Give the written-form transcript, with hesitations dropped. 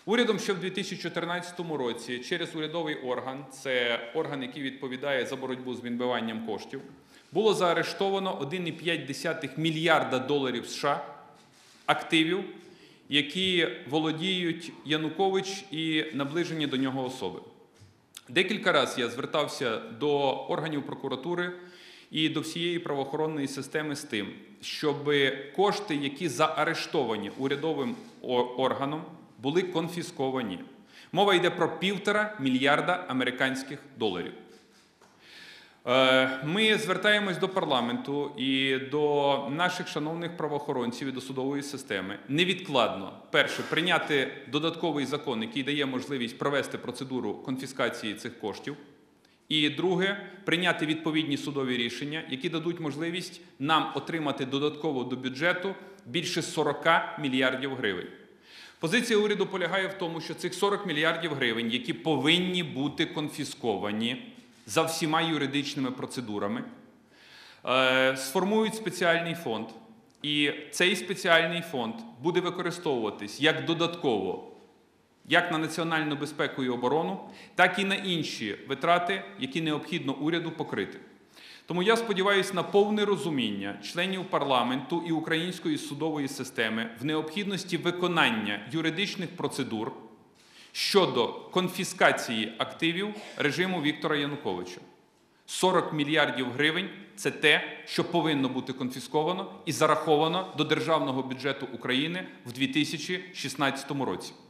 Урядом ще в 2014 році через урядовий орган, це орган, який відповідає за боротьбу з відмиванням коштів, було заарештовано 1,5 мільярда доларів США активів, які володіють Янукович і наближені до нього особи. Декілька разів я звертався до органів прокуратури і до всієї правоохоронної системи з тим, щоб кошти, які заарештовані урядовим органом, були конфісковані. Мова йде про 1,5 мільярда американських доларів. Ми звертаємось до парламенту і до наших шановних правоохоронців і до судової системи невідкладно, перше, прийняти додатковий закон, який дає можливість провести процедуру конфіскації цих коштів, і друге, прийняти відповідні судові рішення, які дадуть можливість нам отримати додатково до бюджету більше 40 мільярдів гривень. Позиція уряду полягає в тому, що цих 40 мільярдів гривень, які повинні бути конфісковані за всіма юридичними процедурами, сформують спеціальний фонд. І цей спеціальний фонд буде використовуватись як додатково, як на національну безпеку і оборону, так і на інші витрати, які необхідно уряду покрити. Тому я сподіваюся на повне розуміння членів парламенту і української судової системи в необхідності виконання юридичних процедур щодо конфіскації активів режиму Віктора Януковича. 40 мільярдів гривень – це те, що повинно бути конфісковано і зараховано до державного бюджету України в 2016 році.